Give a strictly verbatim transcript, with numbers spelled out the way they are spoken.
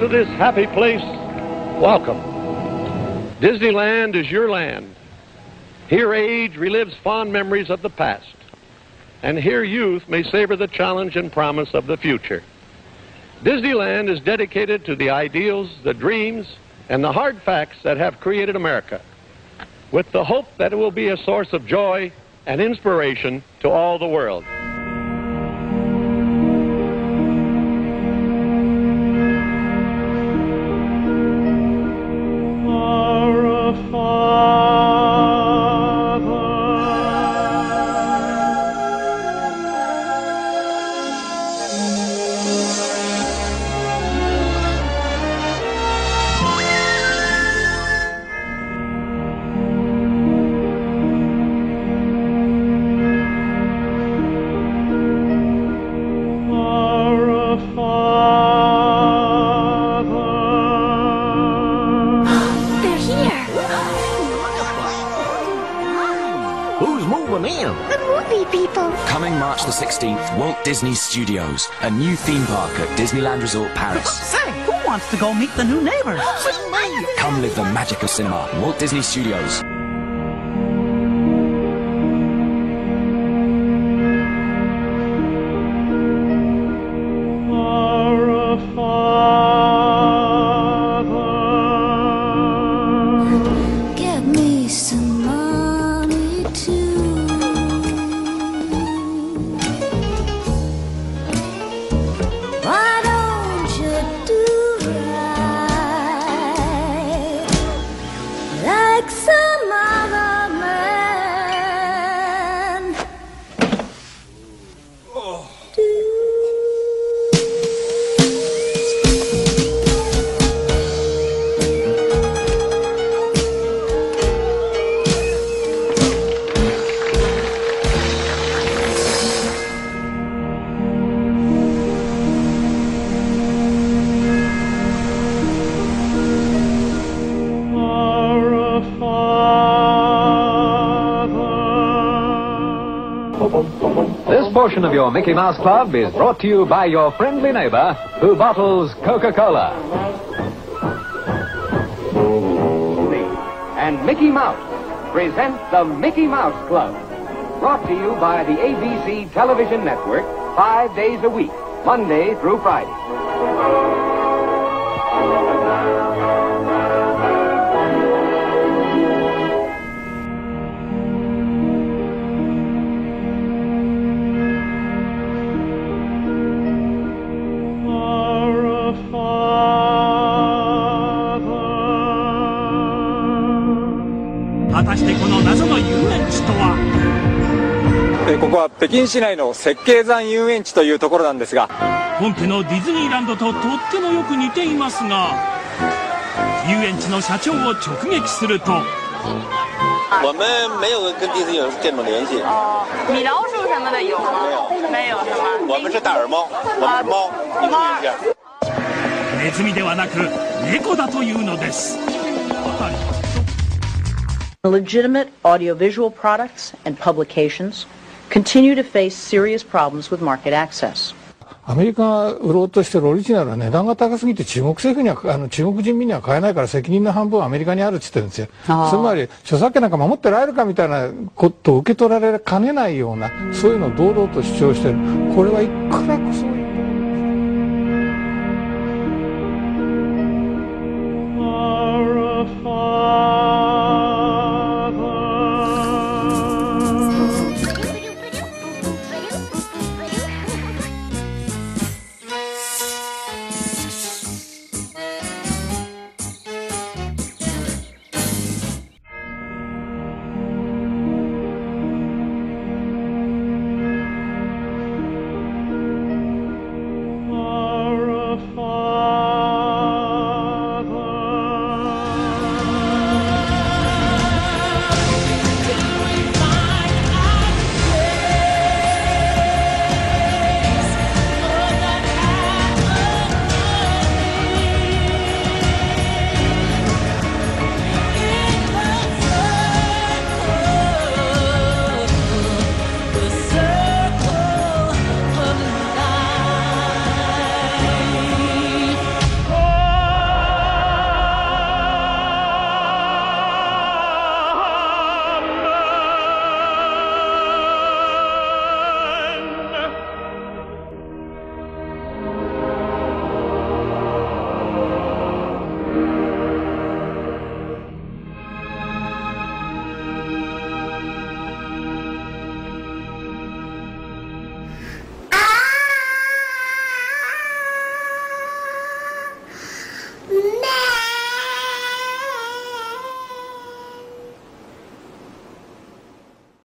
this happy place, welcome. Disneyland is your land. Here age relives fond memories of the past, and here youth may savor the challenge and promise of the future. Disneyland is dedicated to the ideals, the dreams, and the hard facts that have created America, with the hope that it will be a source of joy and inspiration to all the world. Coming March the sixteenth, Walt Disney Studios, a new theme park at Disneyland Resort Paris. Say, who wants to go meet the new neighbors? Come live the magic of cinema, Walt Disney Studios. Give me some money too. Why don't you do right like some other man do? This portion of your Mickey Mouse Club is brought to you by your friendly neighbor who bottles Coca-Cola. And Mickey Mouse present the Mickey Mouse Club. Brought to you by the A B C Television Network, five days a week, Monday through Friday. This ここは北京市内の石景山遊園地というところなんですが、 本家のディズニーランドととってもよく似ていますが、遊園地の社長を直撃すると。 我们没有跟迪士尼有这种联系。 哦，米老鼠什么的有吗？没有，是吗？ 我们是大耳猫，我们是猫，你注意一下。 ネズミではなく猫だというのです。 Legitimate audiovisual products and publications continue to face serious problems with market access. アメリカが売ろうとしてるオリジナルは値段が高すぎて中国政府にはあの中国人民には買えないから責任の半分はアメリカにあるって言ってるんですよ。つまり著作権なんか守ってられるかみたいなことを受け取られかねないようなそういうのを堂々と主張してる。これはいくらそういう